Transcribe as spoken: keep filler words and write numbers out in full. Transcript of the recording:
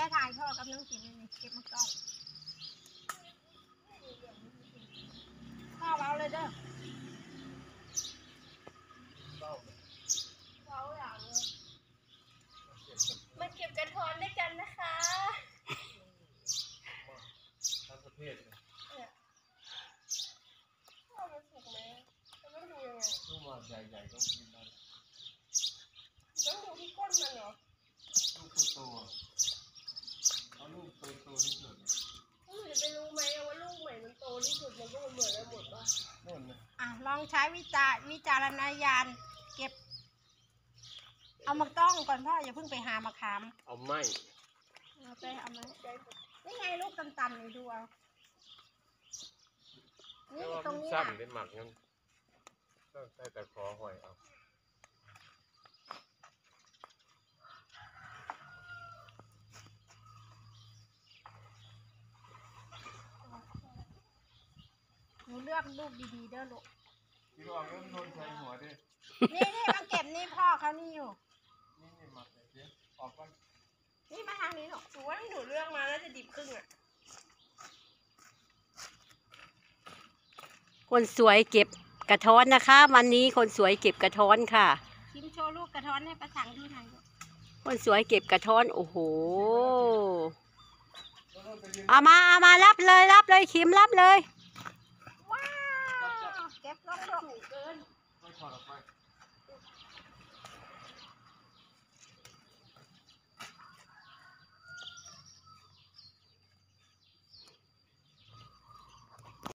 ถ่ายพ่อกับน้องกินนี่เก็บมากล้องพ่อเอาเลยเด้อเอาอย่างเลยมาเก็บกระท้อนด้วยกันนะคะทั้งประเทศเลยเนี่ยพ่อมันสุกไหมจะต้องดูยังไงลูกมาใหญ่ๆต้องกินได้ต้องดูที่ก้นมันเหรอลูกโตๆเอาลูกโตๆที่สุดหนูจะไปรู้ไหมว่าลูกใหม่มันโตที่สุดมันก็เหมือนกันหมดป่ะนู่นนะอ่ะลองใช้วิจารวิจารณญาณเก็บเอามาต้องก่อนพ่ออย่าเพิ่งไปหามาขามเอาไม้เอาไปเอามานี่ไงลูกตันๆเลยดูเอานี่ตรงนี้สั้นได้หมักงั้นต้องใส่แต่คอหอยเอาหนูเลือกลูกดีๆเด้อลูกพี่ลองเริ่มโดนใส่หัวดินี่นี่มาเก็บนี่พ่อเขานี่อยู่นี่นี่หมักเลยสิออกก่อนนี่มาทางนี้หรอกหนูว่าหนูเลือกมาแล้วจะดิบครึ่งอ่ะคนสวยเก็บกระท้อนนะคะวันนี้คนสวยเก็บกระท้อนค่ะชิมโชว์ลูกกระท้อนให้ประสังดูหน่อยคนสวยเก็บกระท้อนโอ้โหเอามาเอามารับเลยรับเลยชิมรับเลยว้าวเก็บลงถูกเกินไม่ถอดออกไป